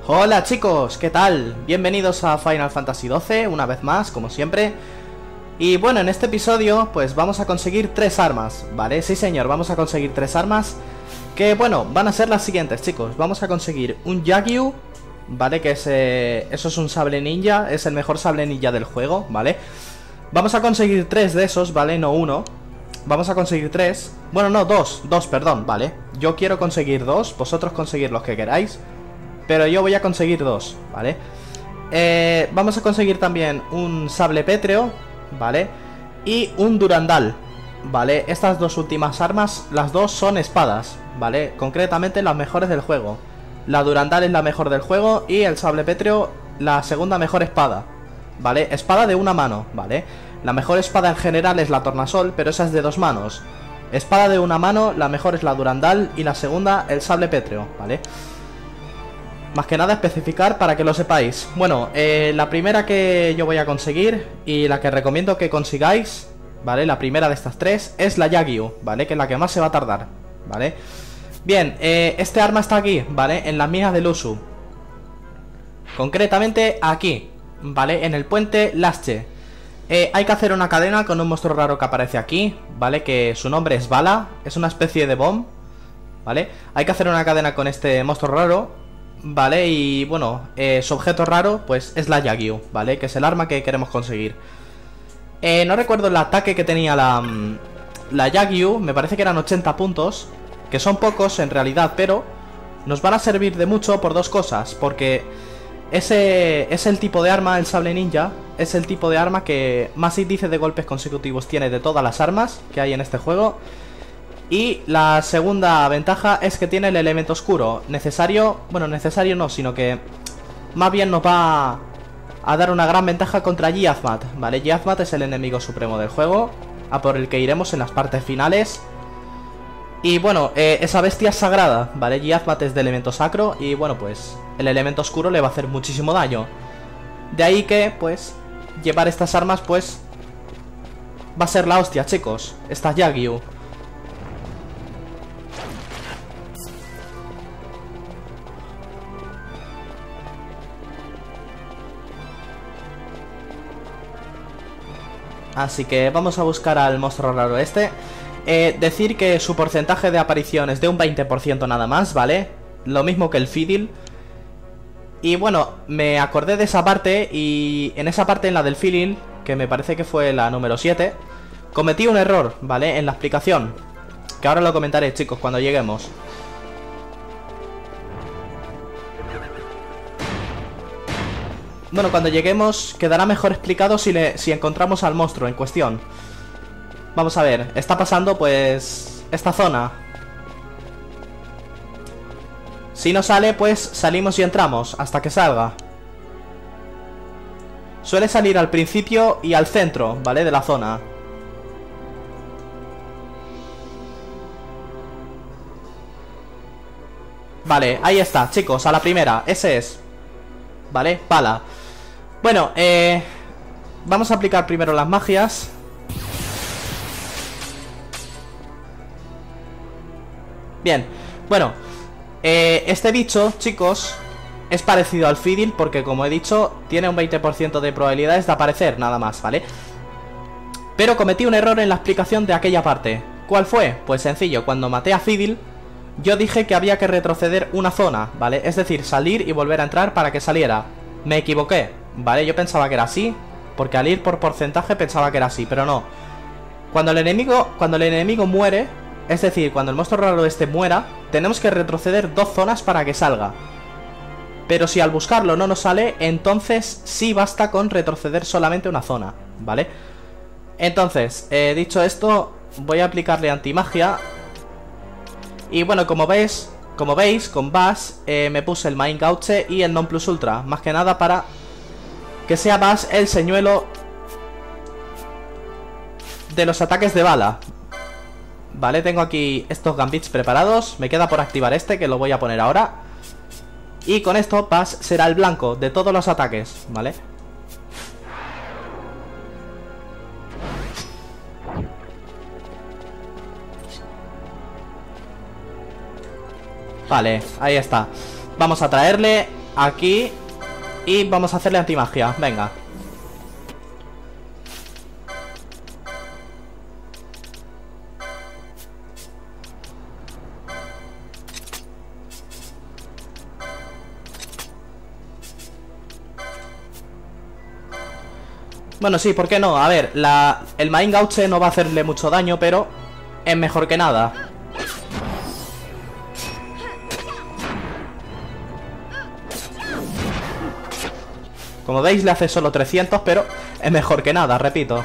Hola chicos, ¿qué tal? Bienvenidos a Final Fantasy XII, una vez más, como siempre. Y bueno, en este episodio pues vamos a conseguir 3 armas, ¿vale? Sí señor, vamos a conseguir 3 armas. Que bueno, van a ser las siguientes, chicos. Vamos a conseguir un Yagyu, ¿vale? Que es, eso es un sable ninja, es el mejor sable ninja del juego, ¿vale? Vamos a conseguir 3 de esos, ¿vale? No uno. Vamos a conseguir 3. Bueno, no, 2, perdón, ¿vale? Yo quiero conseguir 2, vosotros conseguir los que queráis, pero yo voy a conseguir 2, ¿vale? Vamos a conseguir también un sable pétreo, ¿vale? Y un durandal, ¿vale? Estas dos últimas armas, las dos son espadas, ¿vale? Concretamente las mejores del juego. La durandal es la mejor del juego y el sable pétreo la segunda mejor espada, ¿vale? Espada de una mano, ¿vale? La mejor espada en general es la tornasol, pero esa es de 2 manos. Espada de una mano, la mejor es la durandal y la segunda el sable pétreo, ¿vale? Más que nada especificar para que lo sepáis. Bueno, la primera que yo voy a conseguir y la que recomiendo que consigáis, ¿vale? La primera de estas 3 es la Yagyu, ¿vale? Que es la que más se va a tardar, ¿vale? Bien, este arma está aquí, ¿vale? En las minas de Lusu. Concretamente aquí, ¿vale? En el puente Lasche. Hay que hacer una cadena con un monstruo raro que aparece aquí, ¿vale? Que su nombre es Bala, es una especie de bomb, ¿vale? Hay que hacer una cadena con este monstruo raro, ¿vale? Y bueno, su objeto raro pues es la Yagyu, ¿vale? Que es el arma que queremos conseguir. No recuerdo el ataque que tenía la Yagyu, me parece que eran 80 puntos, que son pocos en realidad, pero nos van a servir de mucho por 2 cosas. Porque ese es el tipo de arma, el sable ninja, es el tipo de arma que más índice de golpes consecutivos tiene de todas las armas que hay en este juego. Y la segunda ventaja es que tiene el elemento oscuro necesario, bueno, necesario no, sino que más bien nos va a dar una gran ventaja contra Giazmat, ¿vale? Giazmat es el enemigo supremo del juego, a por el que iremos en las partes finales. Y bueno, esa bestia es sagrada, ¿vale? Giazmat es de elemento sacro y bueno, pues el elemento oscuro le va a hacer muchísimo daño. De ahí que, pues, llevar estas armas, pues, va a ser la hostia, chicos. Esta Yagyu. Así que vamos a buscar al monstruo raro este. Decir que su porcentaje de aparición es de un 20% nada más, ¿vale? Lo mismo que el Fiddle. Y bueno, me acordé de esa parte. Y en esa parte, en la del Fiddle, que me parece que fue la número 7, cometí un error, ¿vale? En la explicación, que ahora lo comentaré, chicos, cuando lleguemos. Bueno, cuando lleguemos quedará mejor explicado si encontramos al monstruo en cuestión. Vamos a ver, está pasando pues esta zona. Si no sale, pues salimos y entramos hasta que salga. Suele salir al principio y al centro, ¿vale? De la zona. Vale, ahí está, chicos, a la primera, ese es. Vale, pala. Bueno, vamos a aplicar primero las magias. Bien, bueno, este bicho, chicos, es parecido al Fiddle porque, como he dicho, tiene un 20% de probabilidades de aparecer, nada más, ¿vale? Pero cometí un error en la explicación de aquella parte. ¿Cuál fue? Pues sencillo, cuando maté a Fiddle, yo dije que había que retroceder una zona, ¿vale? Es decir, salir y volver a entrar para que saliera. Me equivoqué, ¿vale? Yo pensaba que era así, porque al ir por porcentaje pensaba que era así, pero no. Cuando el enemigo muere, es decir, cuando el monstruo raro este muera, tenemos que retroceder 2 zonas para que salga. Pero si al buscarlo no nos sale, entonces sí basta con retroceder solamente una zona, ¿vale? Entonces, dicho esto, voy a aplicarle antimagia. Y bueno, como veis, con Bash me puse el Main Gauche y el Non Plus Ultra. Más que nada para que sea Bash el señuelo de los ataques de bala. Vale, tengo aquí estos gambits preparados. Me queda por activar este, que lo voy a poner ahora. Y con esto Bash será el blanco de todos los ataques, ¿vale? Vale, ahí está. Vamos a traerle aquí y vamos a hacerle antimagia. Venga. Bueno, sí, ¿por qué no? A ver, el Main Gauche no va a hacerle mucho daño, pero es mejor que nada. Como veis, le hace solo 300, pero es mejor que nada, repito.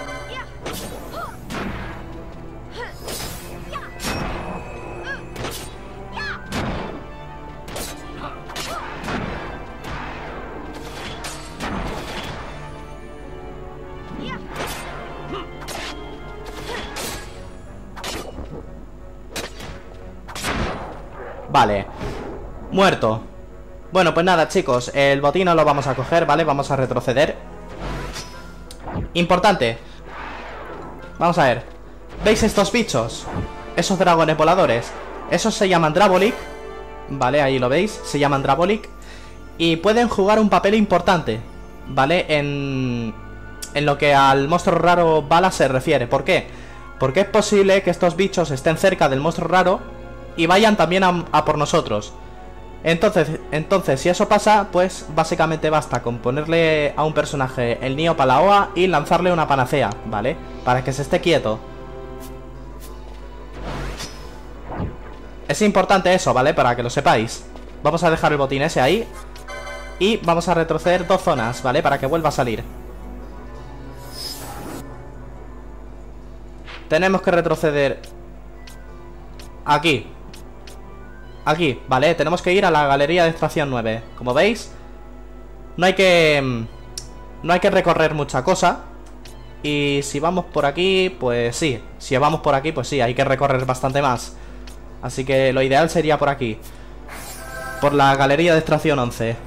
Vale. Muerto. Bueno, pues nada, chicos, el botín no lo vamos a coger, ¿vale? Vamos a retroceder. Importante. Vamos a ver. ¿Veis estos bichos? Esos dragones voladores. Esos se llaman Drabolic. Vale, ahí lo veis. Se llaman Drabolic. Y pueden jugar un papel importante, ¿vale? En lo que al monstruo raro bala se refiere. ¿Por qué? Porque es posible que estos bichos estén cerca del monstruo raro y vayan también a por nosotros. Entonces, si eso pasa, pues básicamente basta con ponerle a un personaje el Nio Palaoa y lanzarle una panacea, ¿vale? Para que se esté quieto. Es importante eso, ¿vale? Para que lo sepáis. Vamos a dejar el botín ese ahí y vamos a retroceder 2 zonas, ¿vale? Para que vuelva a salir. Tenemos que retroceder aquí. Aquí, ¿vale? Tenemos que ir a la galería de extracción 9. Como veis, no hay que recorrer mucha cosa. Y si vamos por aquí, pues sí. Si vamos por aquí, pues sí, hay que recorrer bastante más. Así que lo ideal sería por aquí, por la galería de extracción 11.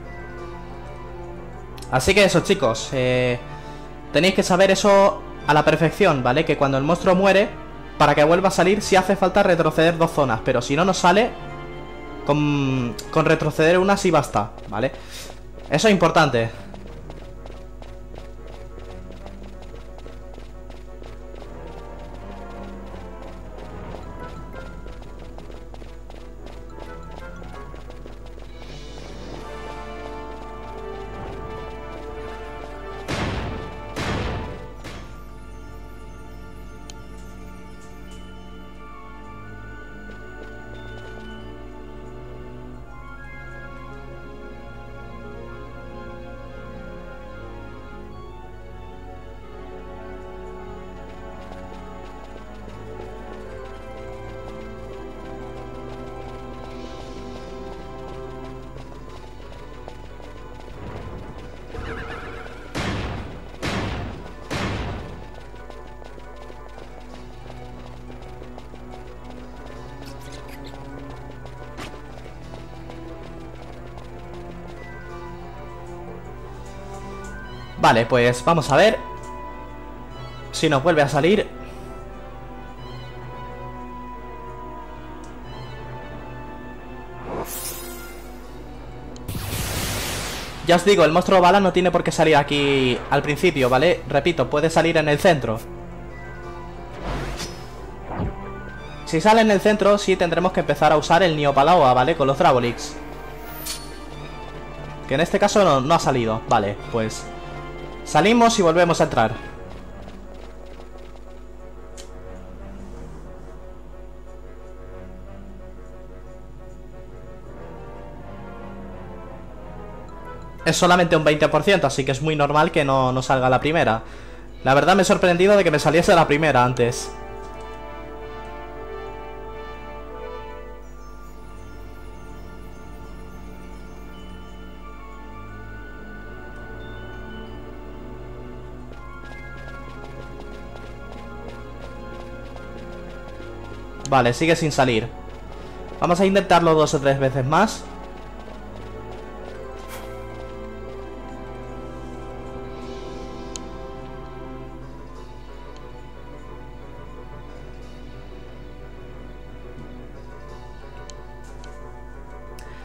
Así que eso, chicos, tenéis que saber eso a la perfección, ¿vale? Que cuando el monstruo muere, para que vuelva a salir, sí hace falta retroceder 2 zonas. Pero si no nos sale, con retroceder una sí basta, ¿vale? Eso es importante. Vale, pues vamos a ver si nos vuelve a salir. Ya os digo, el monstruo bala no tiene por qué salir aquí al principio, ¿vale? Repito, puede salir en el centro. Si sale en el centro, sí tendremos que empezar a usar el Nio Palaoa, ¿vale? Con los Drabolics. Que en este caso no ha salido. Vale, pues salimos y volvemos a entrar. Es solamente un 20%, así que es muy normal que no salga la primera. La verdad me he sorprendido de que me saliese la primera antes. Vale, sigue sin salir. Vamos a intentarlo 2 o 3 veces más.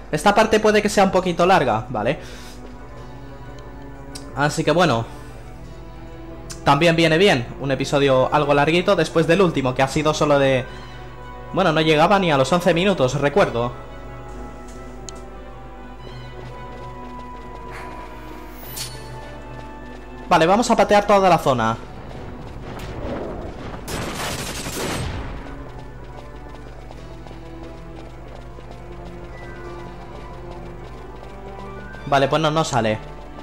Esta parte puede que sea un poquito larga, ¿vale? Así que bueno, también viene bien un episodio algo larguito después del último, que ha sido solo de... Bueno, no llegaba ni a los 11 minutos, recuerdo. Vale, vamos a patear toda la zona. Vale, pues no sale.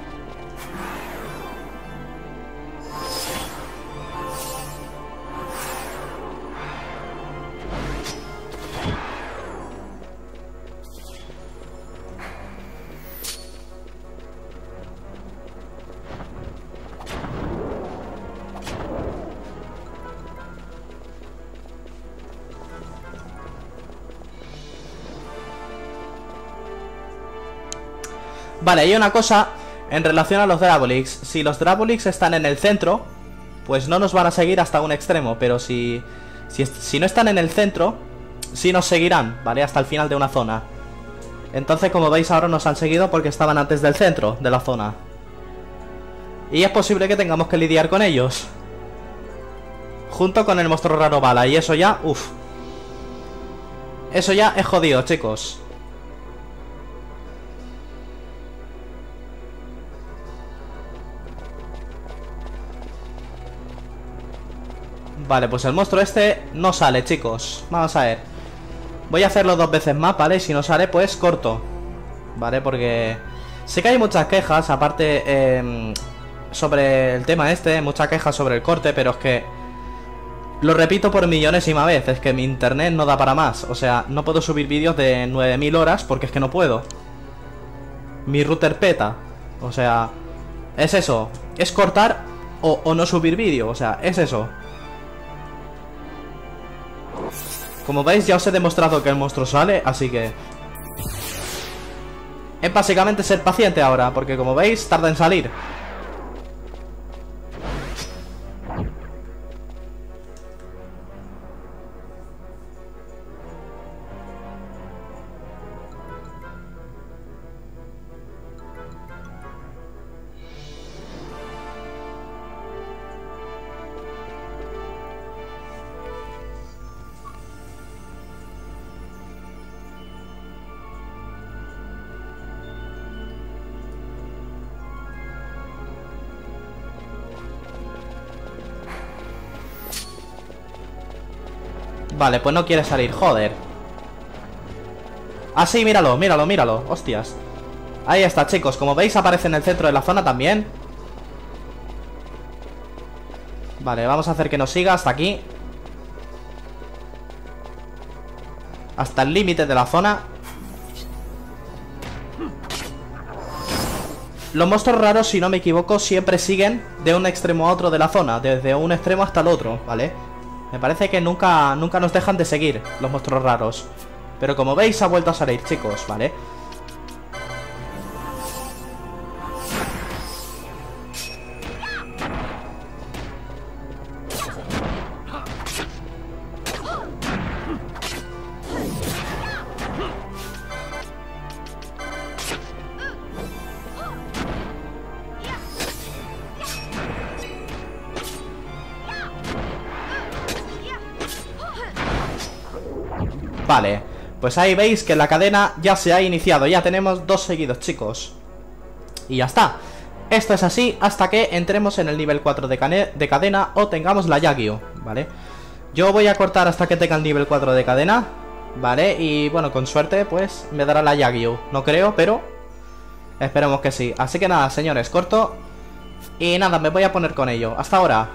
Vale, hay una cosa en relación a los Drabolix. Si los Drabolix están en el centro, pues no nos van a seguir hasta un extremo. Pero si no están en el centro, sí nos seguirán, ¿vale? Hasta el final de una zona. Entonces, como veis, ahora nos han seguido porque estaban antes del centro de la zona. Y es posible que tengamos que lidiar con ellos, junto con el monstruo raro bala. Y eso ya, uff, eso ya es jodido, chicos. Vale, pues el monstruo este no sale, chicos. Vamos a ver. Voy a hacerlo 2 veces más, ¿vale? Y si no sale, pues corto, ¿vale? Porque sé que hay muchas quejas, aparte, sobre el tema este. Muchas quejas sobre el corte, pero es que lo repito por millonésima vez. Es que mi internet no da para más. O sea, no puedo subir vídeos de 9000 horas porque es que no puedo. Mi router peta. O sea, es eso. Es cortar o no subir vídeo. O sea, es eso. Como veis, ya os he demostrado que el monstruo sale, así que... es básicamente ser paciente ahora, porque como veis, tarda en salir. Vale, pues no quiere salir, joder. Ah, sí, míralo, míralo, míralo. Hostias. Ahí está, chicos, como veis aparece en el centro de la zona también. Vale, vamos a hacer que nos siga hasta aquí, hasta el límite de la zona. Los monstruos raros, si no me equivoco, siempre siguen de un extremo a otro de la zona, desde un extremo hasta el otro, ¿vale? Me parece que nunca nos dejan de seguir los monstruos raros. Pero como veis, ha vuelto a salir, chicos, ¿vale? Vale, pues ahí veis que la cadena ya se ha iniciado. Ya tenemos 2 seguidos, chicos. Y ya está. Esto es así hasta que entremos en el nivel 4 de cadena o tengamos la Yagyu, ¿vale? Yo voy a cortar hasta que tenga el nivel 4 de cadena, ¿vale? Y bueno, con suerte pues me dará la Yagyu. No creo, pero esperemos que sí. Así que nada, señores, corto. Y nada, me voy a poner con ello. Hasta ahora.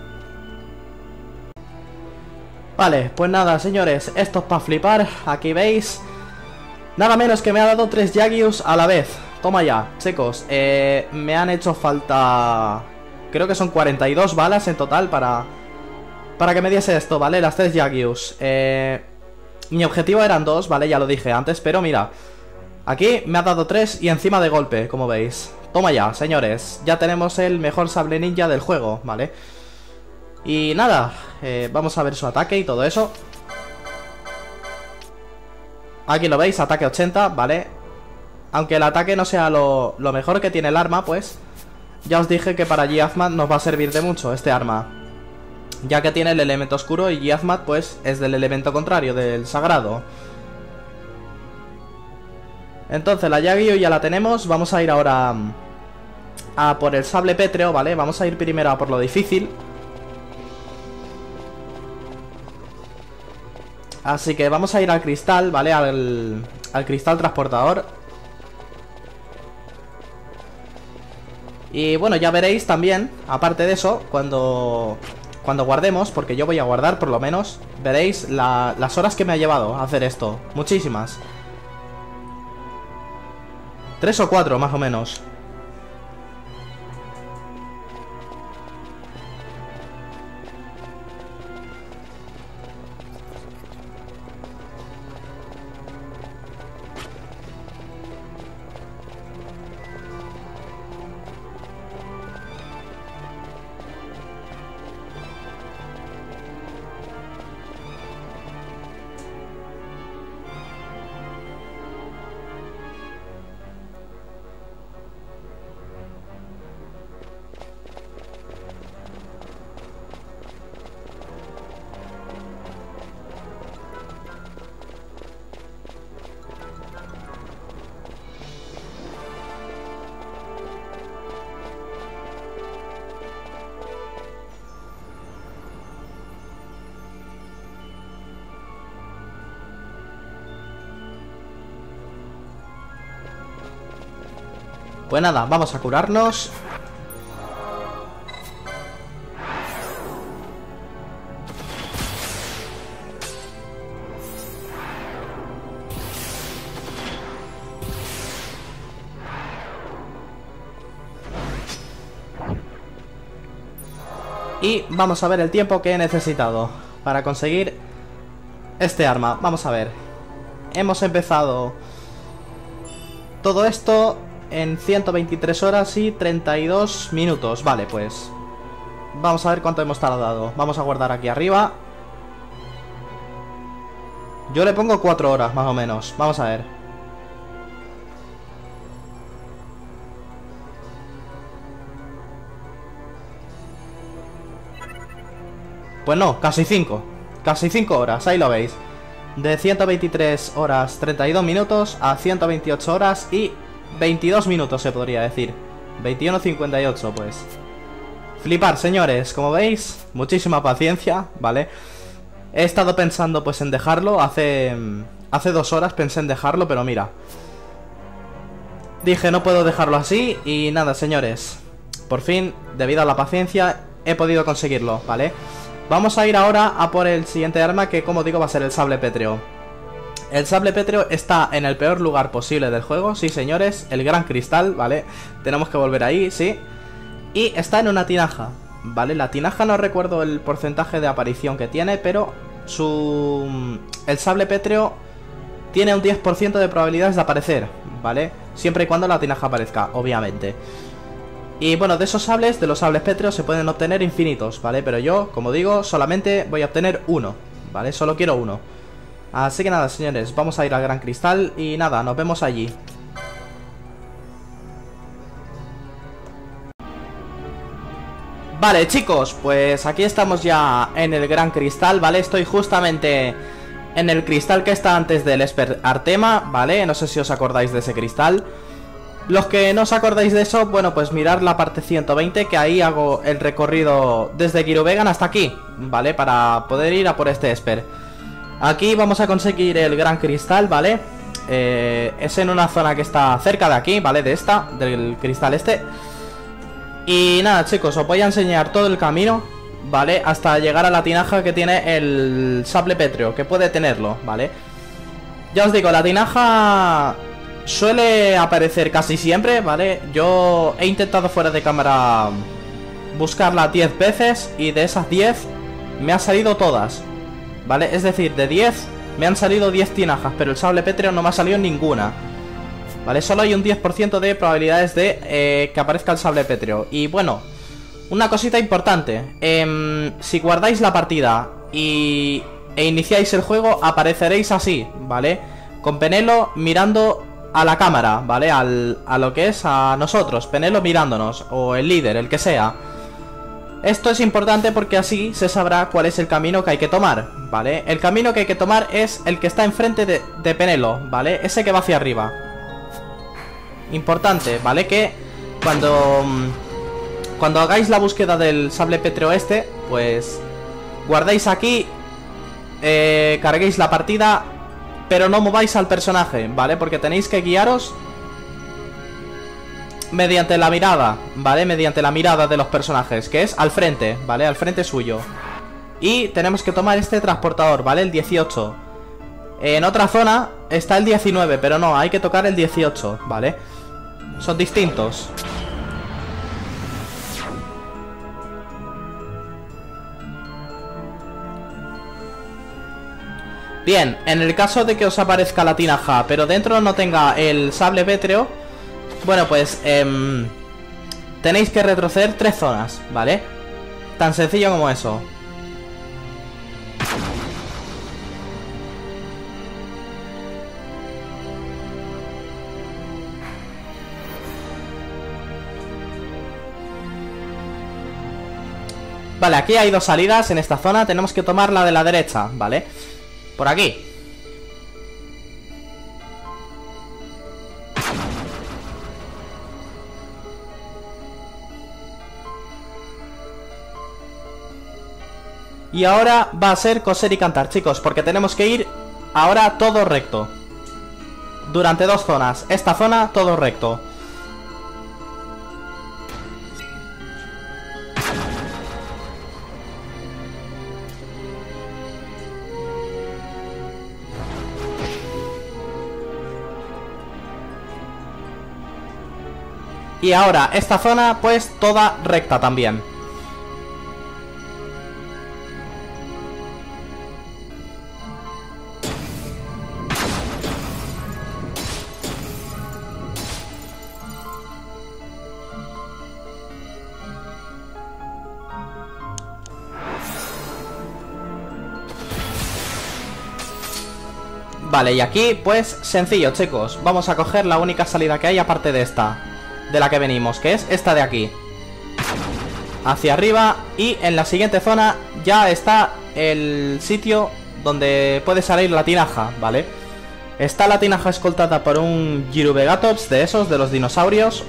Vale, pues nada, señores, esto es para flipar. Aquí veis, nada menos que me ha dado 3 Yagyus a la vez. Toma ya, chicos. Me han hecho falta... creo que son 42 balas en total para que me diese esto, ¿vale? Las 3 Yagyus. Mi objetivo eran 2, ¿vale? Ya lo dije antes, pero mira, aquí me ha dado 3 y encima de golpe, como veis. Toma ya, señores. Ya tenemos el mejor sable ninja del juego, ¿vale? Y nada, vamos a ver su ataque y todo eso. Aquí lo veis, ataque 80, ¿vale? aunque el ataque no sea lo mejor que tiene el arma, pues ya os dije que para Giazmat nos va a servir de mucho este arma, ya que tiene el elemento oscuro y Giazmat pues es del elemento contrario, del sagrado. Entonces la Yagyu ya la tenemos. Vamos a ir ahora a por el sable pétreo, ¿vale? Vamos a ir primero a por lo difícil. Así que vamos a ir al cristal, ¿vale? Al cristal transportador. Y bueno, ya veréis también, aparte de eso, cuando guardemos, porque yo voy a guardar por lo menos, veréis las horas que me ha llevado a hacer esto. Muchísimas. 3 o 4 más o menos. Pues nada, vamos a curarnos. Y vamos a ver el tiempo que he necesitado para conseguir este arma. Vamos a ver. Hemos empezado todo esto en 123 horas y 32 minutos. Vale, pues vamos a ver cuánto hemos tardado. Vamos a guardar aquí arriba. Yo le pongo 4 horas más o menos. Vamos a ver. Pues no, casi 5. Casi 5 horas, ahí lo veis. De 123 horas 32 minutos a 128 horas y 22 minutos se podría decir. 21:58 pues. Flipar, señores, como veis, muchísima paciencia, ¿vale? He estado pensando pues en dejarlo. Hace 2 horas pensé en dejarlo, pero mira, dije no puedo dejarlo así. Y nada, señores, por fin, debido a la paciencia, he podido conseguirlo, ¿vale? Vamos a ir ahora a por el siguiente arma, que como digo va a ser el sable pétreo. El sable pétreo está en el peor lugar posible del juego, sí señores, el gran cristal, ¿vale? Tenemos que volver ahí, sí. Y está en una tinaja, ¿vale? La tinaja no recuerdo el porcentaje de aparición que tiene, pero el sable pétreo tiene un 10% de probabilidades de aparecer, ¿vale? Siempre y cuando la tinaja aparezca, obviamente. Y bueno, de esos sables, de los sables pétreos, se pueden obtener infinitos, ¿vale? Pero yo, como digo, solamente voy a obtener uno, ¿vale? Solo quiero uno. Así que nada, señores, vamos a ir al gran cristal y nada, nos vemos allí. Vale, chicos, pues aquí estamos ya en el gran cristal, ¿vale? Estoy justamente en el cristal que está antes del Esper Artema, ¿vale? No sé si os acordáis de ese cristal. Los que no os acordáis de eso, bueno, pues mirad la parte 120, que ahí hago el recorrido desde Giruvegan hasta aquí, ¿vale? Para poder ir a por este Esper. Aquí vamos a conseguir el gran cristal, ¿vale? Es en una zona que está cerca de aquí, ¿vale? De esta, del cristal este. Y nada, chicos, os voy a enseñar todo el camino, ¿vale? Hasta llegar a la tinaja que tiene el sable pétreo, que puede tenerlo, ¿vale? Ya os digo, la tinaja suele aparecer casi siempre, ¿vale? Yo he intentado fuera de cámara buscarla 10 veces y de esas 10 me han salido todas, ¿vale? Es decir, de 10 me han salido 10 tinajas, pero el sable pétreo no me ha salido ninguna, ¿vale? Solo hay un 10% de probabilidades de que aparezca el sable pétreo. Y bueno, una cosita importante, si guardáis la partida e iniciáis el juego, apareceréis así, ¿vale? Con Penelo mirando a la cámara, ¿vale? A lo que es a nosotros, Penelo mirándonos, o el líder, el que sea. Esto es importante porque así se sabrá cuál es el camino que hay que tomar, ¿vale? El camino que hay que tomar es el que está enfrente de Penelo, ¿vale? Ese que va hacia arriba. Importante, ¿vale? Que cuando hagáis la búsqueda del sable pétreo este, pues guardéis aquí, carguéis la partida, pero no mováis al personaje, ¿vale? Porque tenéis que guiaros mediante la mirada, ¿vale? Mediante la mirada de los personajes, que es al frente, ¿vale? Al frente suyo. Y tenemos que tomar este transportador, ¿vale? El 18. En otra zona está el 19, pero no, hay que tocar el 18, ¿vale? Son distintos. Bien, en el caso de que os aparezca la tinaja, pero dentro no tenga el sable pétreo, bueno, pues tenéis que retroceder 3 zonas, ¿vale? Tan sencillo como eso. Vale, aquí hay 2 salidas en esta zona. Tenemos que tomar la de la derecha, ¿vale? Por aquí. Y ahora va a ser coser y cantar, chicos, porque tenemos que ir ahora todo recto. Durante 2 zonas. Esta zona, todo recto. Y ahora, esta zona, pues, toda recta también. Vale, y aquí, pues, sencillo, chicos. Vamos a coger la única salida que hay aparte de esta, de la que venimos, que es esta de aquí. Hacia arriba. Y en la siguiente zona ya está el sitio donde puede salir la tinaja, ¿vale? Está la tinaja escoltada por un Jirubegatops de esos, de los dinosaurios.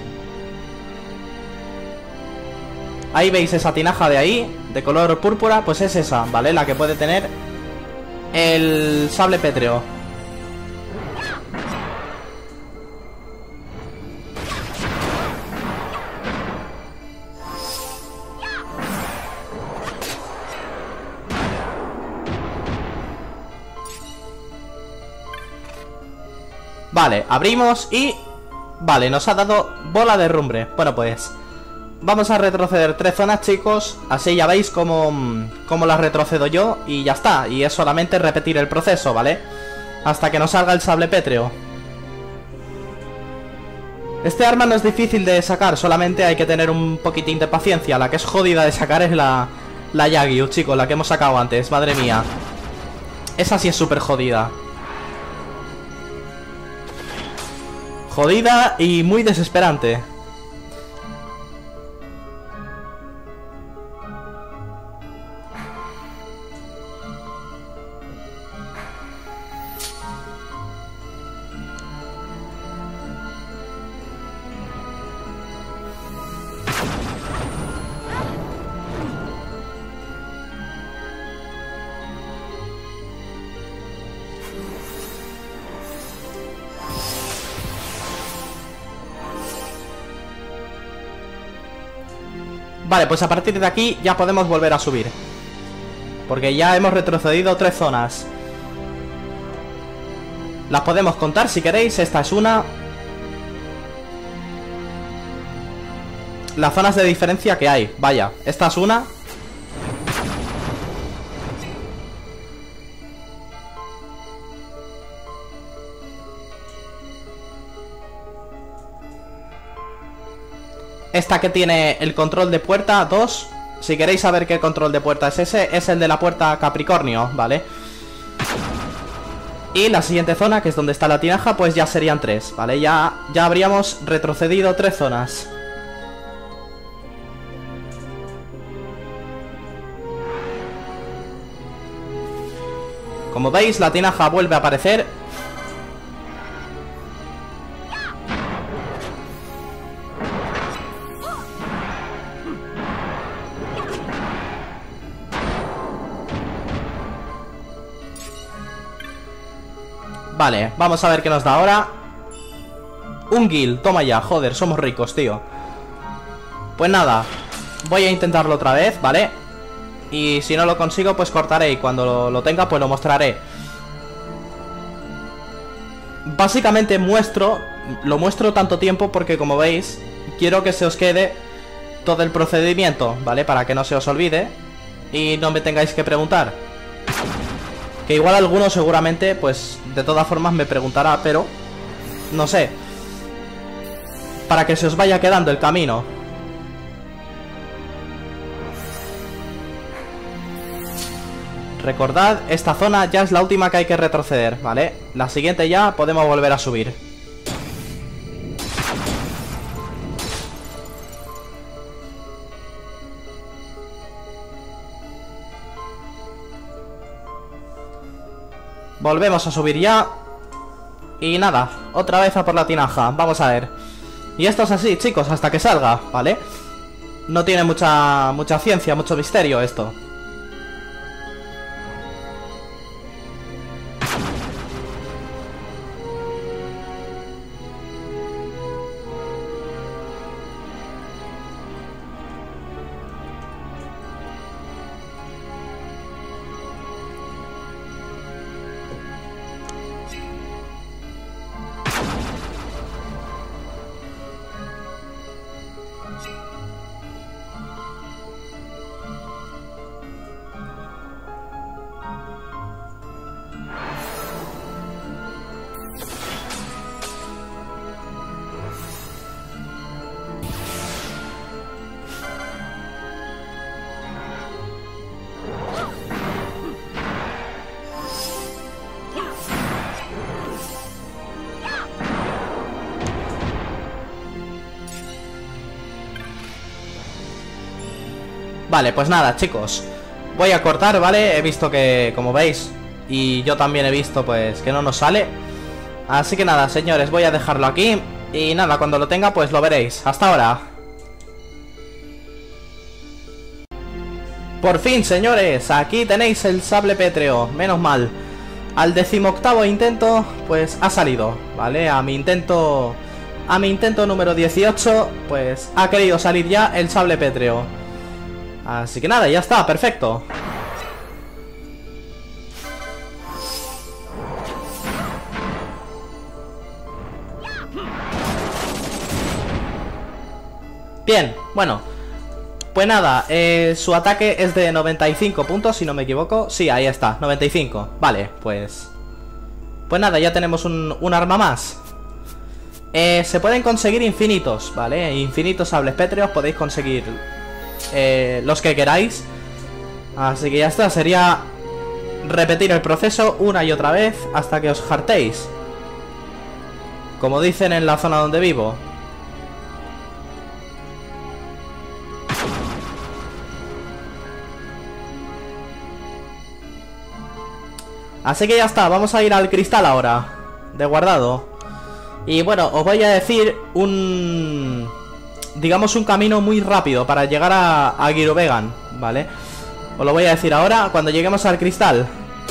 Ahí veis esa tinaja de ahí, de color púrpura, pues es esa, ¿vale? La que puede tener el sable pétreo. Vale, abrimos y... Vale, nos ha dado bola de rumbre. Bueno, pues vamos a retroceder 3 zonas, chicos. Así ya veis cómo las retrocedo yo. Y ya está, y es solamente repetir el proceso, ¿vale? Hasta que nos salga el sable pétreo. Este arma no es difícil de sacar, solamente hay que tener un poquitín de paciencia. La que es jodida de sacar es la Yagyu, chicos, la que hemos sacado antes. Madre mía, esa sí es súper jodida. Jodida y muy desesperante. Vale, pues a partir de aquí ya podemos volver a subir, porque ya hemos retrocedido 3 zonas. Las podemos contar si queréis. Esta es una. Las zonas de diferencia que hay. Vaya, esta es una. Esta que tiene el control de puerta 2. Si queréis saber qué control de puerta es ese, es el de la puerta Capricornio, ¿vale? Y la siguiente zona, que es donde está la tinaja, pues ya serían 3, ¿vale? Ya habríamos retrocedido 3 zonas. Como veis, la tinaja vuelve a aparecer. Vale, vamos a ver qué nos da ahora. Un gil, toma ya, joder, somos ricos, tío. Pues nada, voy a intentarlo otra vez, ¿vale? Y si no lo consigo, pues cortaré. Y cuando lo tenga, pues lo mostraré. Básicamente lo muestro tanto tiempo porque, como veis, quiero que se os quede todo el procedimiento, ¿vale? Para que no se os olvide y no me tengáis que preguntar. Que igual alguno seguramente, pues, de todas formas me preguntará, pero no sé, para que se os vaya quedando el camino. Recordad, esta zona ya es la última que hay que retroceder, ¿vale? La siguiente ya podemos volver a subir. Volvemos a subir ya. Y nada, otra vez a por la tinaja, vamos a ver. Y esto es así, chicos, hasta que salga, ¿vale? No tiene mucha ciencia, mucho misterio esto. Vale, pues nada, chicos, voy a cortar, ¿vale? He visto que, como veis, y yo también he visto, pues, que no nos sale. Así que nada, señores, voy a dejarlo aquí. Y nada, cuando lo tenga, pues lo veréis. Hasta ahora. Por fin, señores, aquí tenéis el sable pétreo. Menos mal. Al 18º intento, pues ha salido, ¿vale? A mi intento número 18, pues ha querido salir ya el sable pétreo. Así que nada, ya está, perfecto. Bien, bueno, pues nada, su ataque es de 95 puntos, si no me equivoco. Sí, ahí está, 95. Vale, pues nada, ya tenemos un arma más. Se pueden conseguir infinitos, ¿vale? Infinitos sables pétreos, podéis conseguir los que queráis. Así que ya está, sería repetir el proceso una y otra vez hasta que os hartéis, como dicen en la zona donde vivo. Así que ya está, vamos a ir al cristal ahora, de guardado. Y bueno, os voy a decir digamos un camino muy rápido para llegar a Giruvegan, ¿vale? Os lo voy a decir ahora, cuando lleguemos al cristal.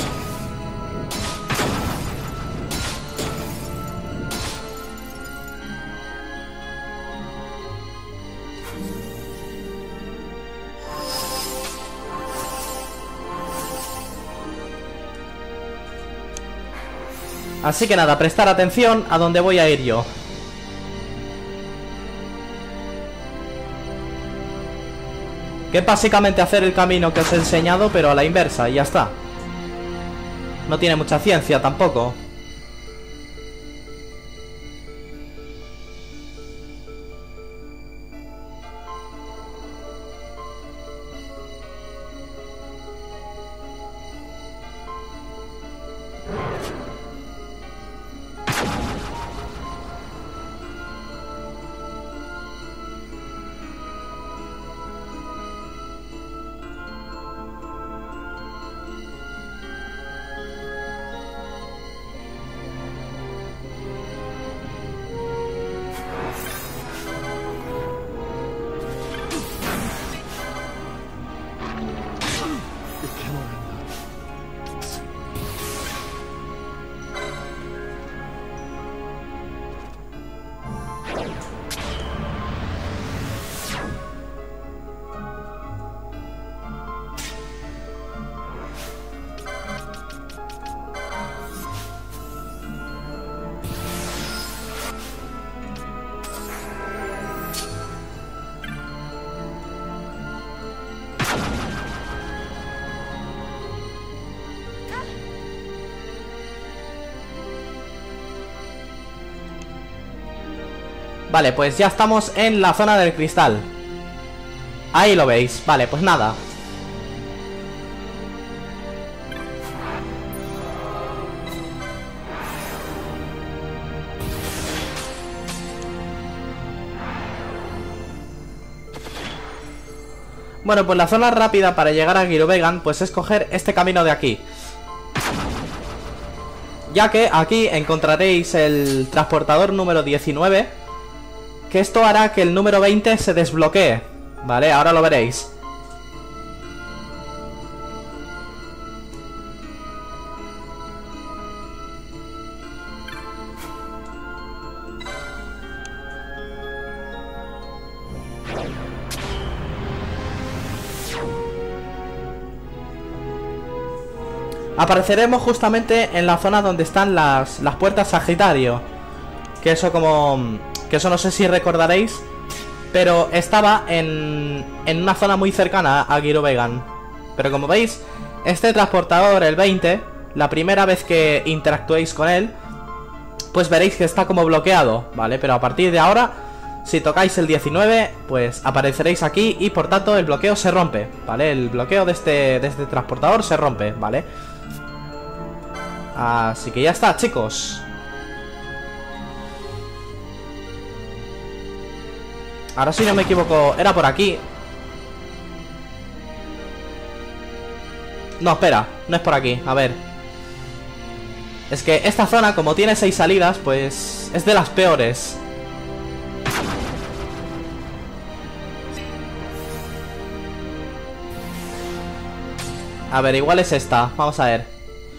Así que nada, prestar atención a dónde voy a ir yo. Que es básicamente hacer el camino que os he enseñado, pero a la inversa, y ya está. No tiene mucha ciencia tampoco. Vale, pues ya estamos en la zona del cristal. Ahí lo veis. Vale, pues nada. Bueno, pues la zona rápida para llegar a Giruvegan pues es coger este camino de aquí. Ya que aquí encontraréis el transportador número 19, que esto hará que el número 20 se desbloquee. Vale, ahora lo veréis. Apareceremos justamente en la zona donde están las puertas Sagitario. Que eso que eso no sé si recordaréis, pero estaba en una zona muy cercana a Giruvegan. Pero como veis, este transportador, el 20, la primera vez que interactuéis con él, pues veréis que está como bloqueado, ¿vale? Pero a partir de ahora, si tocáis el 19, pues apareceréis aquí y por tanto el bloqueo se rompe, ¿vale? El bloqueo de este transportador se rompe, ¿vale? Así que ya está, chicos. Ahora si no me equivoco, era por aquí. No, espera, no es por aquí, a ver. Es que esta zona, como tiene 6 salidas, pues es de las peores. A ver, igual es esta, vamos a ver.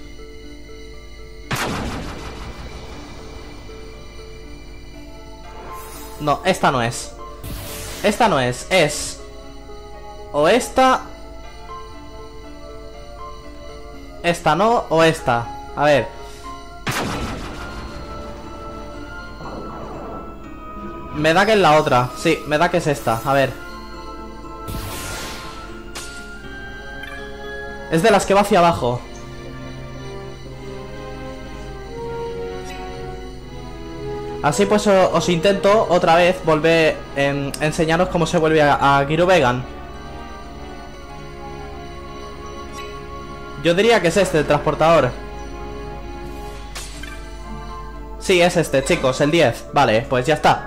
No, esta no es. Esta no es, es o esta. Esta no, o esta. A ver. Me da que es la otra. Sí, me da que es esta, a ver. Es de las que va hacia abajo. Así pues os intento otra vez volver enseñaros cómo se vuelve a Giruvegan. Yo diría que es este el transportador. Sí, es este, chicos, el 10. Vale, pues ya está.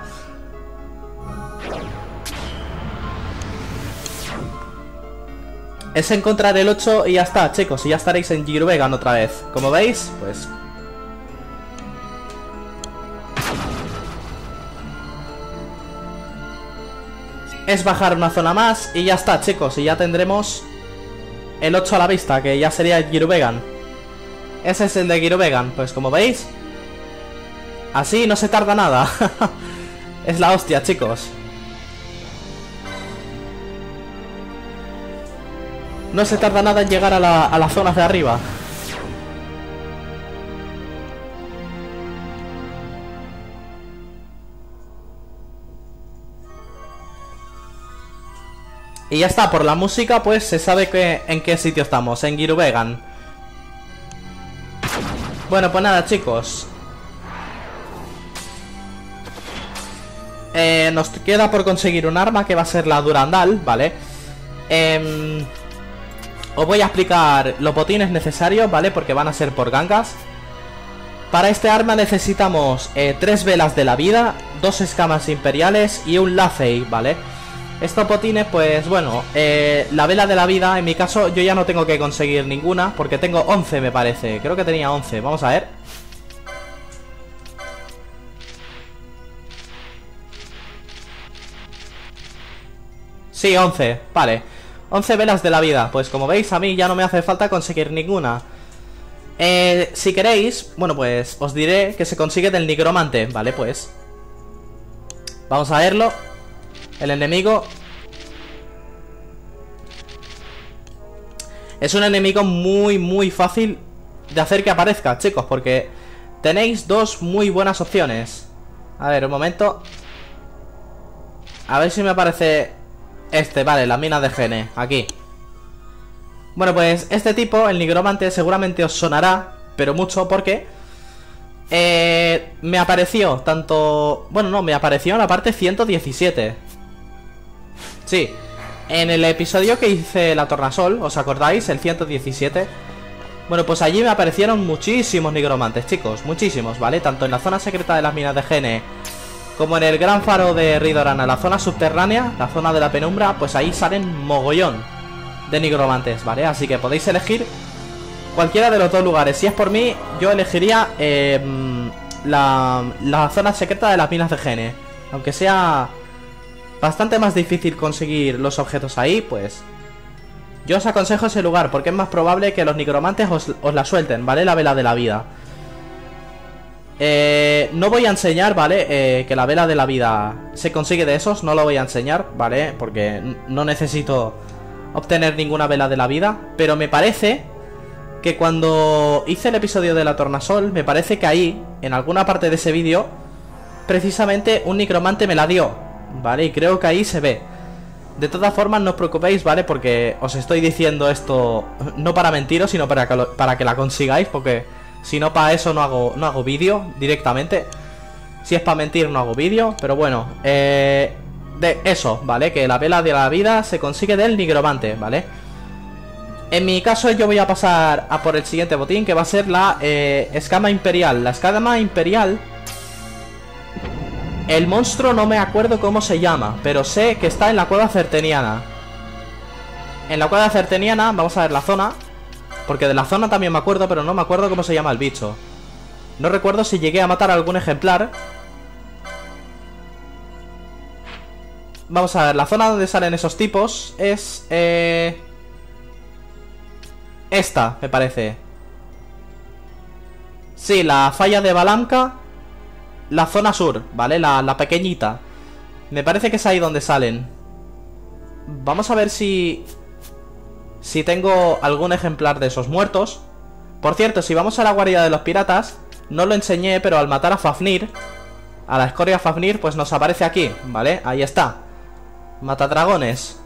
Es encontrar el 8 y ya está, chicos. Y ya estaréis en Giruvegan otra vez. Como veis, pues... es bajar una zona más y ya está, chicos. Y ya tendremos el 8 a la vista, que ya sería Giruvegan. Ese es el de Giruvegan, pues como veis, así no se tarda nada. Es la hostia, chicos. No se tarda nada en llegar a la zona de arriba. Y ya está, por la música pues se sabe en qué sitio estamos, en Giruvegan. Bueno, pues nada, chicos. Nos queda por conseguir un arma que va a ser la Durandal, ¿vale? Os voy a explicar los botines necesarios, ¿vale? Porque van a ser por gangas. Para este arma necesitamos 3 velas de la vida, 2 escamas imperiales y un lacey, ¿vale? Estos botines, pues bueno, la vela de la vida, en mi caso, yo ya no tengo que conseguir ninguna, porque tengo 11 me parece, creo que tenía 11, vamos a ver. Sí, 11, vale, 11 velas de la vida, pues como veis a mí ya no me hace falta conseguir ninguna. Si queréis, bueno pues os diré que se consigue del nigromante, vale pues. Vamos a verlo. El enemigo es un enemigo muy fácil de hacer que aparezca, chicos, porque tenéis 2 muy buenas opciones. A ver, un momento. A ver si me aparece este, vale, la mina de gene, aquí. Bueno, pues este tipo, el nigromante, seguramente os sonará, pero mucho, porque Me apareció tanto... Bueno, no, me apareció en la parte 117. Sí, en el episodio que hice la tornasol, ¿os acordáis? El 117. Bueno, pues allí me aparecieron muchísimos nigromantes, chicos, muchísimos, ¿vale? Tanto en la zona secreta de las minas de Gene como en el gran faro de Ridorana, la zona subterránea, la zona de la penumbra, pues ahí salen mogollón de nigromantes, ¿vale? Así que podéis elegir cualquiera de los dos lugares. Si es por mí, yo elegiría la zona secreta de las minas de Gene. Aunque sea bastante más difícil conseguir los objetos ahí, pues yo os aconsejo ese lugar, porque es más probable que los nigromantes os la suelten, ¿vale? La vela de la vida. No voy a enseñar, ¿vale? Que la vela de la vida se consigue de esos, no lo voy a enseñar, ¿vale? Porque no necesito obtener ninguna vela de la vida. Pero me parece que cuando hice el episodio de la tornasol, me parece que ahí, en alguna parte de ese vídeo, precisamente un nigromante me la dio, ¿vale? Y creo que ahí se ve. De todas formas, no os preocupéis, ¿vale? Porque os estoy diciendo esto no para mentiros, sino para que la consigáis, porque si no para eso no hago vídeo directamente. Si es para mentir no hago vídeo, pero bueno, de eso, ¿vale? Que la vela de la vida se consigue del nigromante, ¿vale? En mi caso yo voy a pasar a por el siguiente botín, que va a ser la escama imperial. La escama imperial, el monstruo no me acuerdo cómo se llama, pero sé que está en la cueva certeniana. En la cueva certeniana, vamos a ver la zona, porque de la zona también me acuerdo, pero no me acuerdo cómo se llama el bicho. No recuerdo si llegué a matar a algún ejemplar. Vamos a ver, la zona donde salen esos tipos es... esta, me parece. Sí, la falla de Balamka. La zona sur, ¿vale? La pequeñita. Me parece que es ahí donde salen. Vamos a ver si tengo algún ejemplar de esos muertos. Por cierto, si vamos a la guarida de los piratas, no lo enseñé, pero al matar a Fafnir, a la escoria Fafnir, pues nos aparece aquí, ¿vale? Ahí está. Matadragones.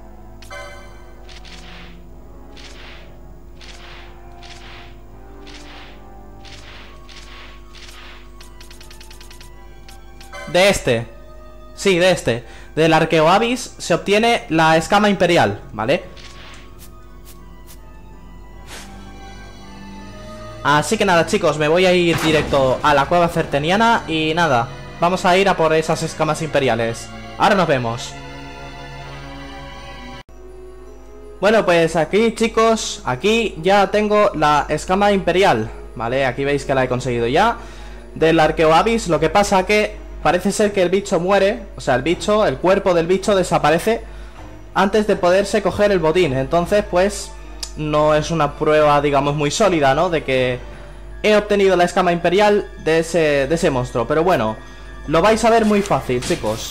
De este. Sí, de este. Del Arqueoavis se obtiene la escama imperial, ¿vale? Así que nada, chicos, me voy a ir directo a la cueva certeniana. Y nada, vamos a ir a por esas escamas imperiales. Ahora nos vemos. Bueno, pues aquí, chicos, aquí ya tengo la escama imperial, ¿vale? Aquí veis que la he conseguido ya. Del Arqueoavis, lo que pasa que parece ser que el bicho muere, o sea, el cuerpo del bicho desaparece antes de poderse coger el botín. Entonces, pues, no es una prueba, digamos, muy sólida, ¿no? De que he obtenido la escama imperial de ese monstruo. Pero bueno, lo vais a ver muy fácil, chicos.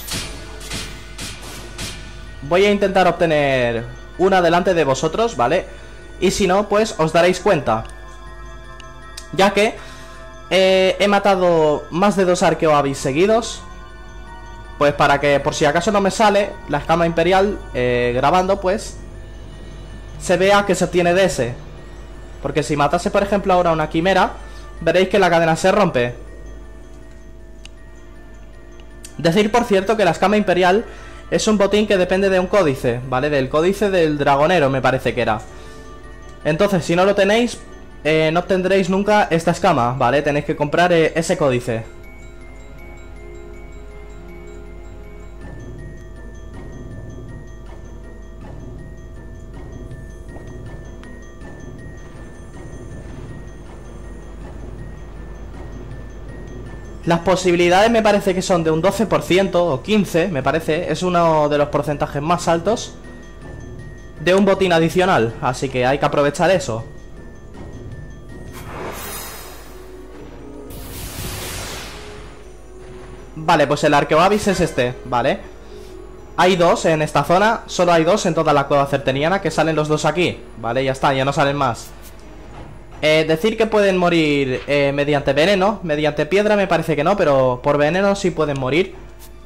Voy a intentar obtener una delante de vosotros, ¿vale? Y si no, pues os daréis cuenta, ya que he matado más de 2 Arqueoavis seguidos. Pues para que, por si acaso no me sale la escama imperial grabando, pues se vea que se obtiene de ese. Porque si matase, por ejemplo, ahora una quimera, veréis que la cadena se rompe. Decir, por cierto, que la escama imperial es un botín que depende de un códice, ¿vale? Del códice del dragonero, me parece que era. Entonces, si no lo tenéis, no obtendréis nunca esta escama, ¿vale? Tenéis que comprar ese códice. Las posibilidades me parece que son de un 12% o 15%, me parece. Es uno de los porcentajes más altos de un botín adicional, así que hay que aprovechar eso. Vale, pues el Arqueoavis es este, ¿vale? Hay 2 en esta zona, solo hay 2 en toda la cueva certeniana, que salen los 2 aquí, ¿vale? Ya está, ya no salen más. Decir que pueden morir mediante veneno, mediante piedra me parece que no, pero por veneno sí pueden morir.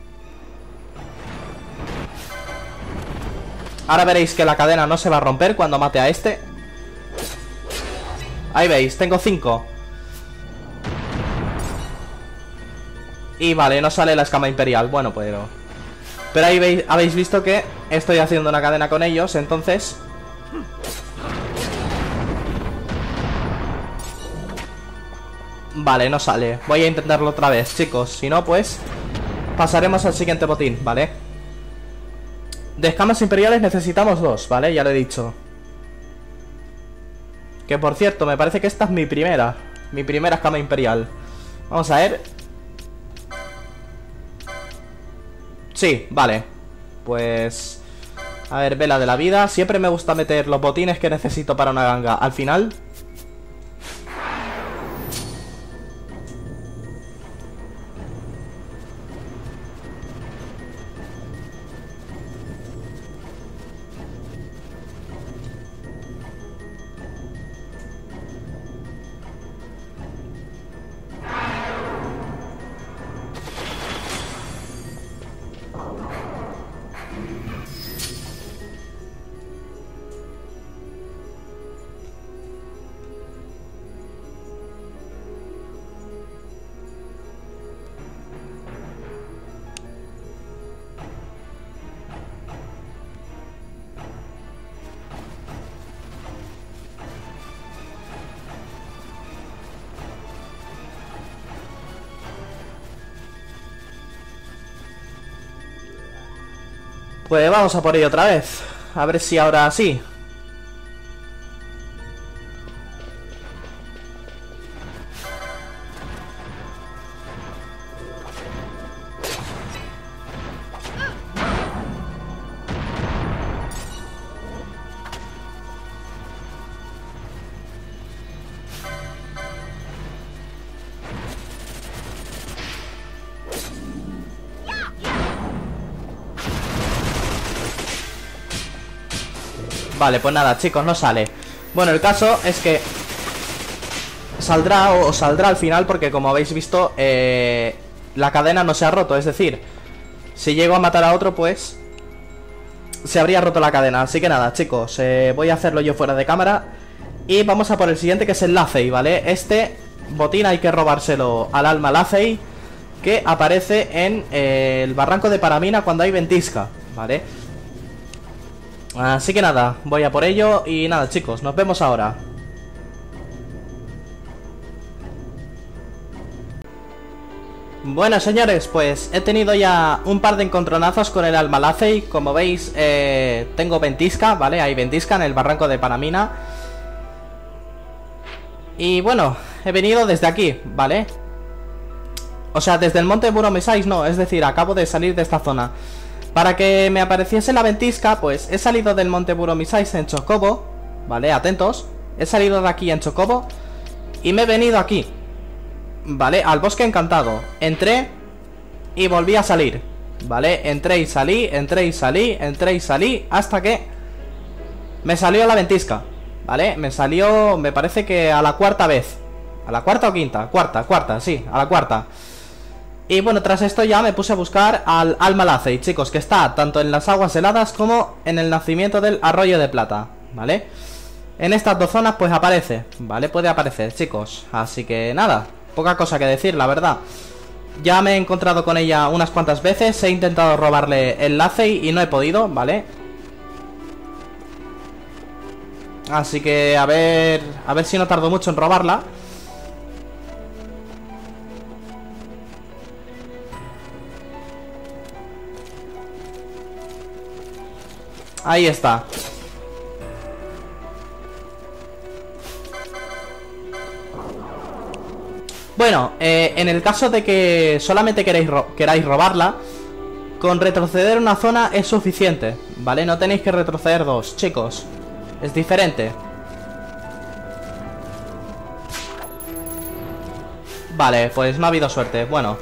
Ahora veréis que la cadena no se va a romper cuando mate a este. Ahí veis, tengo 5. Y vale, no sale la escama imperial. Bueno, pero ahí habéis visto que estoy haciendo una cadena con ellos, entonces... Vale, no sale. Voy a intentarlo otra vez, chicos. Si no, pues pasaremos al siguiente botín, ¿vale? De escamas imperiales necesitamos 2, ¿vale? Ya lo he dicho. Que por cierto, me parece que esta es mi primera escama imperial. Vamos a ver. Sí, vale. Pues... A ver, vela de la vida. Siempre me gusta meter los botines que necesito para una ganga al final. Pues vamos a por ello otra vez. A ver si ahora sí. Vale, pues nada, chicos, no sale. Bueno, el caso es que saldrá o saldrá al final porque, como habéis visto, la cadena no se ha roto. Es decir, si llego a matar a otro, pues se habría roto la cadena. Así que nada, chicos, voy a hacerlo yo fuera de cámara. Y vamos a por el siguiente, que es el Lacey, ¿vale? Este botín hay que robárselo al alma Lacey, que aparece en el barranco de Paramina cuando hay ventisca, ¿vale? Así que nada, voy a por ello. Y nada, chicos, nos vemos ahora. Bueno, señores, pues he tenido ya un par de encontronazos con el alma Lacey. Como veis, tengo ventisca, ¿vale? Hay ventisca en el barranco de Paramina. Y bueno, he venido desde aquí, ¿vale? O sea, desde el monte Buromesais no, es decir, acabo de salir de esta zona. Para que me apareciese la ventisca, pues he salido del monte Buromesais en Chocobo, ¿vale? Atentos. He salido de aquí en Chocobo y me he venido aquí, ¿vale? Al bosque encantado. Entré y volví a salir, ¿vale? Entré y salí, entré y salí, entré y salí, hasta que me salió la ventisca, ¿vale? Me salió, me parece que a la cuarta vez. ¿A la cuarta o quinta? Cuarta, sí, a la cuarta. Y bueno, tras esto ya me puse a buscar al alma Lacey, chicos, que está tanto en las aguas heladas como en el nacimiento del arroyo de plata, ¿vale? En estas dos zonas pues aparece, ¿vale? Puede aparecer, chicos. Así que nada, poca cosa que decir, la verdad. Ya me he encontrado con ella unas cuantas veces. He intentado robarle el Lacey y no he podido, ¿vale? Así que a ver si no tardo mucho en robarla. Ahí está. Bueno, en el caso de que solamente queráis robarla, con retroceder una zona es suficiente, ¿vale? No tenéis que retroceder dos, chicos. Es diferente. Vale, pues no ha habido suerte. Bueno.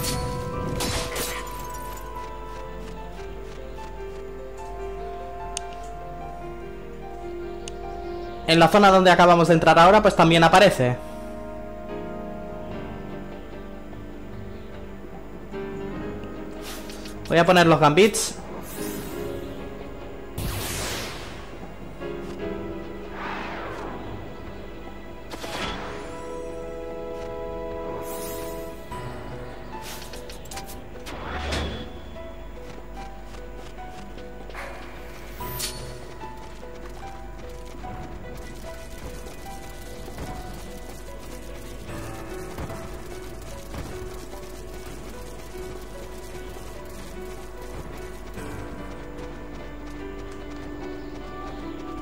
En la zona donde acabamos de entrar ahora, pues también aparece. Voy a poner los gambits.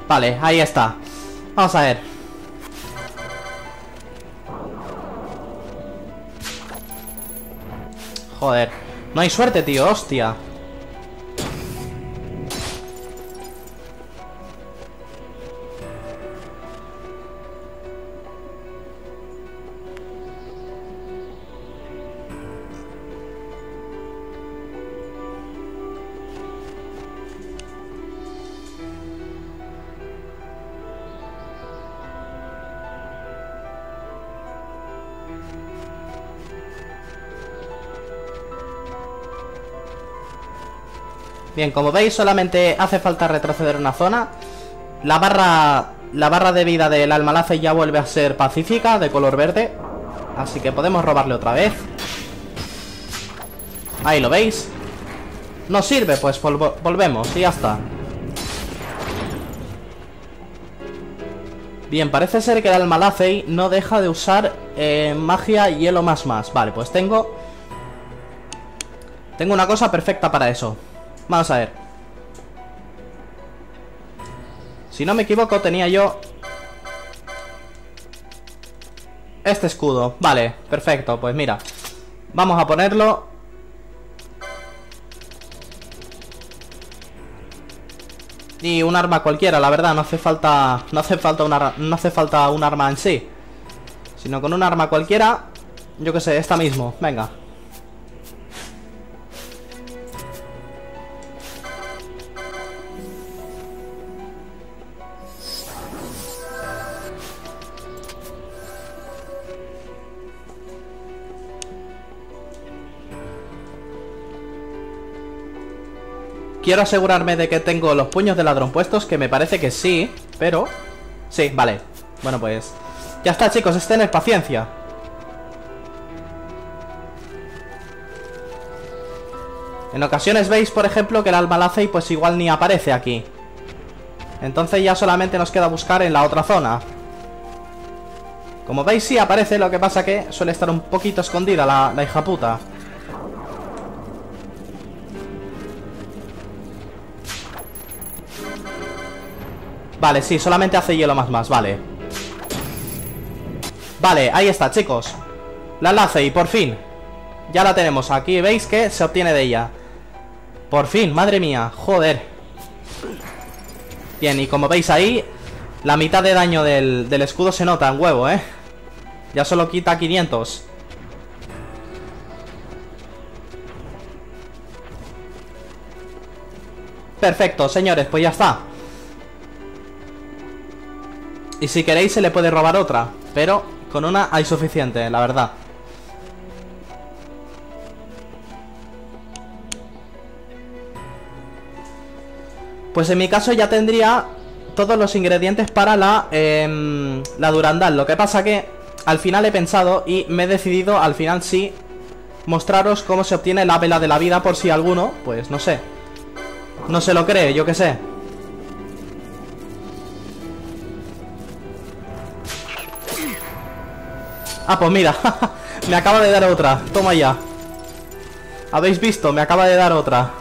Vale, ahí está. Vamos a ver. Joder. No hay suerte, tío, hostia. Bien, como veis, solamente hace falta retroceder una zona. La barra de vida del Almalacei ya vuelve a ser pacífica, de color verde. Así que podemos robarle otra vez. Ahí lo veis. No sirve, pues volvemos y ya está. Bien, parece ser que el Almalacei no deja de usar magia hielo más. Vale, pues tengo una cosa perfecta para eso. Vamos a ver. Si no me equivoco, tenía yo este escudo. Vale, perfecto, pues mira, vamos a ponerlo. Y un arma cualquiera, la verdad, no hace falta un arma en sí, sino con un arma cualquiera. Yo que sé, esta mismo, venga. Quiero asegurarme de que tengo los puños de ladrón puestos, que me parece que sí, pero... Sí, vale. Bueno, pues... Ya está, chicos, es tener paciencia. En ocasiones veis, por ejemplo, que el Almalacei pues igual ni aparece aquí. Entonces ya solamente nos queda buscar en la otra zona. Como veis, sí aparece, lo que pasa que suele estar un poquito escondida la hija puta. Vale, sí, solamente hace hielo más, vale. Vale, ahí está, chicos. La Almalacei, por fin. Ya la tenemos, aquí veis que se obtiene de ella. Por fin, madre mía, joder. Bien, y como veis ahí, la mitad de daño del escudo se nota en huevo, Ya solo quita 500. Perfecto, señores, pues ya está. Y si queréis se le puede robar otra, pero con una hay suficiente, la verdad. Pues en mi caso ya tendría todos los ingredientes para la Durandal. Lo que pasa que al final he pensado y me he decidido al final sí mostraros cómo se obtiene la vela de la vida, por si alguno, pues no sé, no se lo cree, yo qué sé. Ah, pues mira, me acaba de dar otra. Toma ya. ¿Habéis visto? Me acaba de dar otra.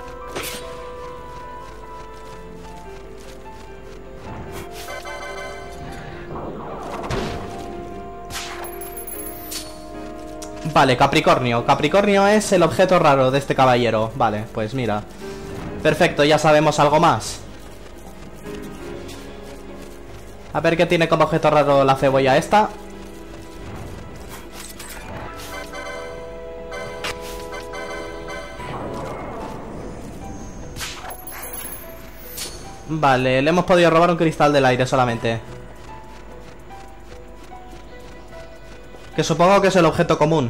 Vale, Capricornio. Capricornio es el objeto raro de este caballero. Vale, pues mira. Perfecto, ya sabemos algo más. A ver qué tiene como objeto raro la cebolla esta. Vale, le hemos podido robar un cristal del aire solamente. Que supongo que es el objeto común.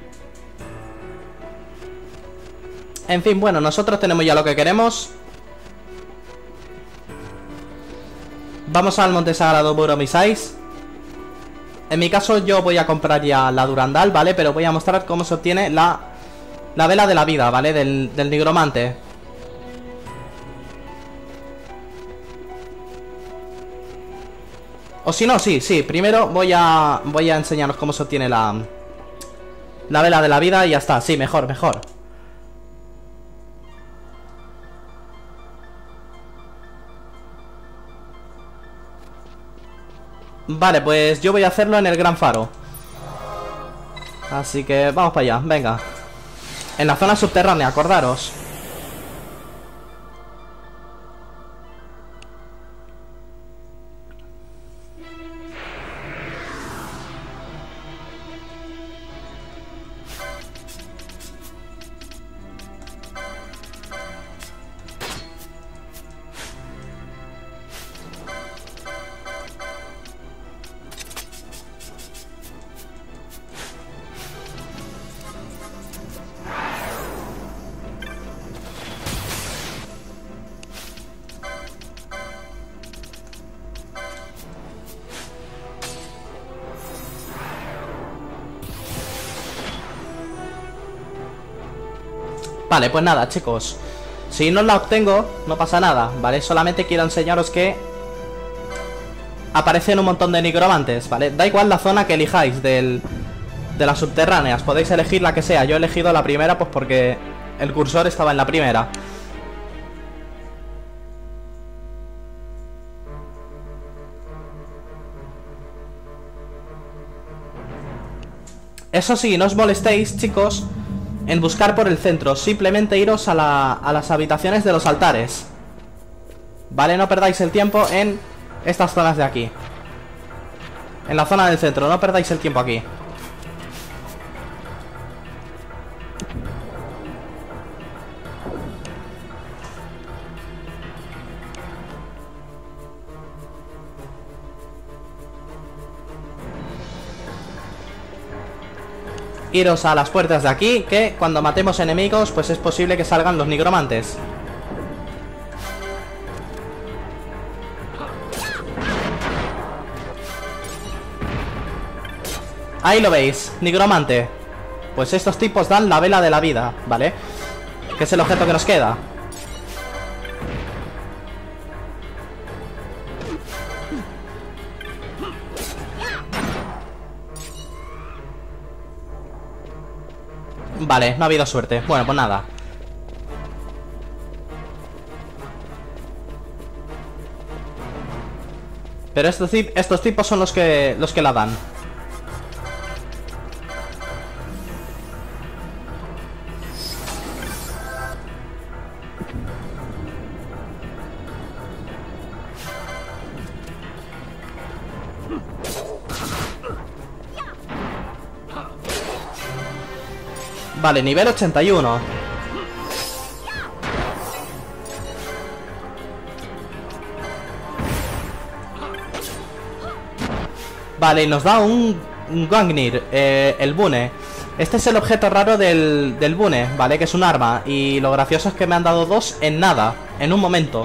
En fin, bueno, nosotros tenemos ya lo que queremos. Vamos al Monte Sagrado Buromisais. En mi caso yo voy a comprar ya la Durandal, ¿vale? Pero voy a mostrar cómo se obtiene la vela de la vida, ¿vale? Del nigromante. O si no, sí, primero voy a enseñaros cómo se obtiene la vela de la vida y ya está, sí, mejor. Vale, pues yo voy a hacerlo en el Gran Faro. Así que vamos para allá, venga. En la zona subterránea, acordaros. Vale, pues nada, chicos. Si no la obtengo, no pasa nada, ¿vale? Solamente quiero enseñaros que aparecen un montón de nigromantes, ¿vale? Da igual la zona que elijáis de las subterráneas. Podéis elegir la que sea. Yo he elegido la primera pues porque el cursor estaba en la primera. Eso sí, no os molestéis, chicos, en buscar por el centro. Simplemente iros a las habitaciones de los altares, ¿vale? No perdáis el tiempo en estas zonas de aquí. En la zona del centro, no perdáis el tiempo aquí. Iros a las puertas de aquí, que cuando matemos enemigos, pues es posible que salgan los nigromantes. Ahí lo veis, nigromante. Pues estos tipos dan la vela de la vida, ¿vale? Que es el objeto que nos queda. Vale, no ha habido suerte. Bueno, pues nada. Pero estos tipos son los que la dan. Vale, nivel 81. Vale, y nos da un Gungnir, el Bune. Este es el objeto raro del Bune, ¿vale? Que es un arma. Y lo gracioso es que me han dado dos en nada, en un momento.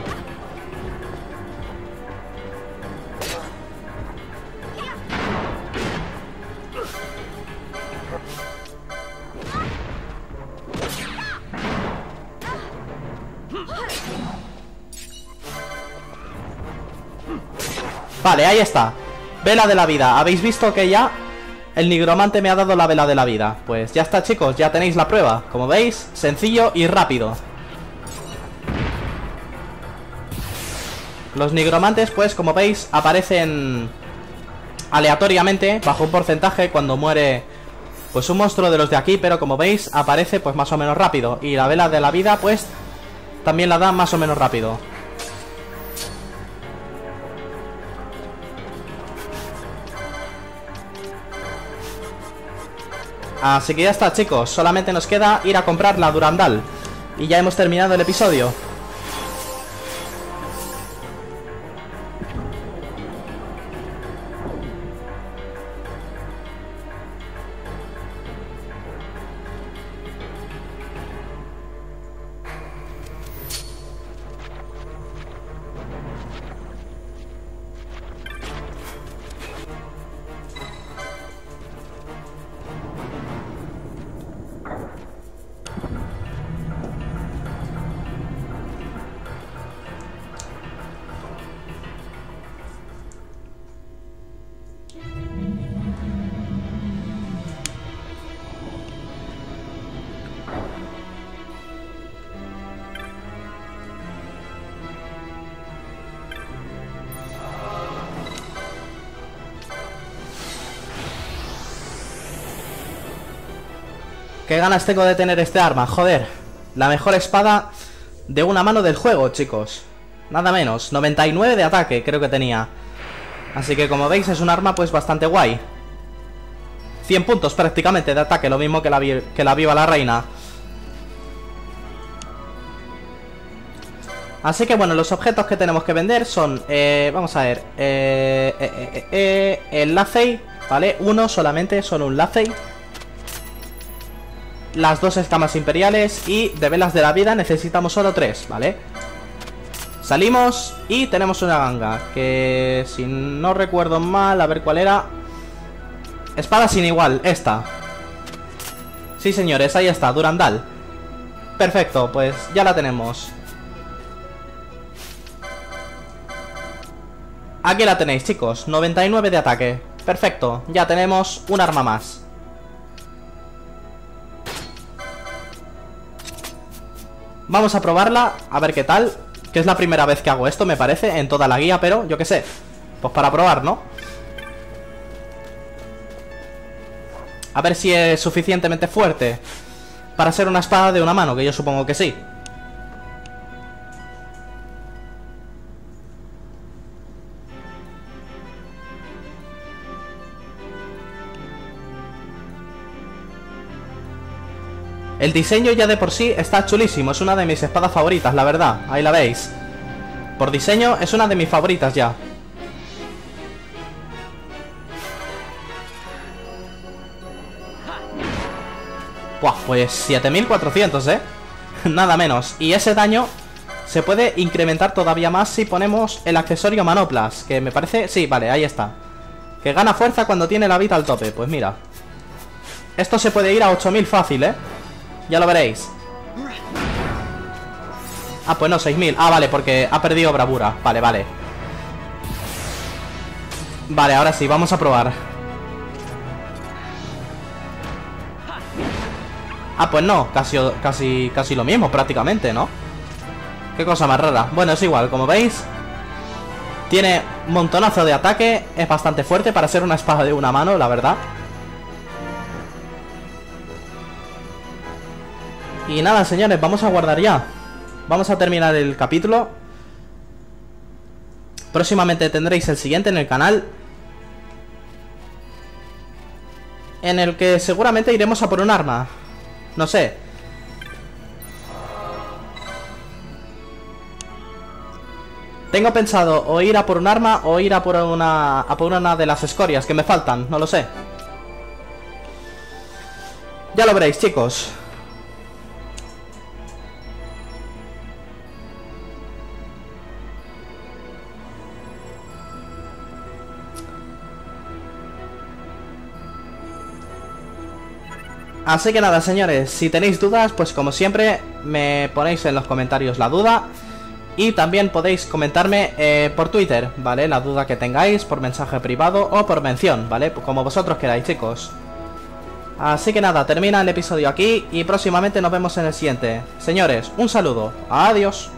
Vale, ahí está. Vela de la vida. ¿Habéis visto que ya el nigromante me ha dado la vela de la vida? Pues ya está, chicos, ya tenéis la prueba. Como veis, sencillo y rápido. Los nigromantes, pues como veis, aparecen aleatoriamente, bajo un porcentaje, cuando muere pues un monstruo de los de aquí. Pero como veis, aparece pues más o menos rápido. Y la vela de la vida, pues también la da más o menos rápido. Así que ya está, chicos, solamente nos queda ir a comprar la Durandal. Y ya hemos terminado el episodio. Qué ganas tengo de tener este arma, joder. La mejor espada de una mano del juego, chicos. Nada menos, 99 de ataque creo que tenía. Así que como veis es un arma pues bastante guay. 100 puntos prácticamente de ataque, lo mismo que la Viva la Reina. Así que bueno, los objetos que tenemos que vender son, vamos a ver, el Lacey, ¿vale? Uno solamente, solo un Lacey. Las 2 escamas imperiales y de velas de la vida necesitamos solo 3, ¿vale? Salimos y tenemos una ganga, que si no recuerdo mal, a ver cuál era. Espada sin igual, esta. Sí señores, ahí está, Durandal. Perfecto, pues ya la tenemos. Aquí la tenéis, chicos, 99 de ataque. Perfecto, ya tenemos un arma más. Vamos a probarla, a ver qué tal. Que es la primera vez que hago esto, me parece, en toda la guía, pero yo qué sé. Pues para probar, ¿no? A ver si es suficientemente fuerte para ser una espada de una mano, que yo supongo que sí. El diseño ya de por sí está chulísimo, es una de mis espadas favoritas, la verdad, ahí la veis. Por diseño es una de mis favoritas ya. Buah, pues 7400, nada menos. Y ese daño se puede incrementar todavía más si ponemos el accesorio manoplas, que me parece... Sí, vale, ahí está. Que gana fuerza cuando tiene la vida al tope, pues mira. Esto se puede ir a 8000 fácil, ya lo veréis. Ah, pues no, 6000. Ah, vale, porque ha perdido bravura. Vale, vale. Vale, ahora sí, vamos a probar. Ah, pues no, casi lo mismo prácticamente, ¿no? Qué cosa más rara. Bueno, es igual, como veis. Tiene un montonazo de ataque. Es bastante fuerte para ser una espada de una mano, la verdad. Y nada, señores, vamos a guardar ya. Vamos a terminar el capítulo. Próximamente tendréis el siguiente en el canal, en el que seguramente iremos a por un arma. No sé. Tengo pensado o ir a por un arma o ir a por una de las escorias que me faltan, no lo sé. Ya lo veréis, chicos. Así que nada, señores, si tenéis dudas, pues como siempre, me ponéis en los comentarios la duda. Y también podéis comentarme por Twitter, ¿vale? La duda que tengáis, por mensaje privado o por mención, ¿vale? Como vosotros queráis, chicos. Así que nada, termina el episodio aquí y próximamente nos vemos en el siguiente. Señores, un saludo. Adiós.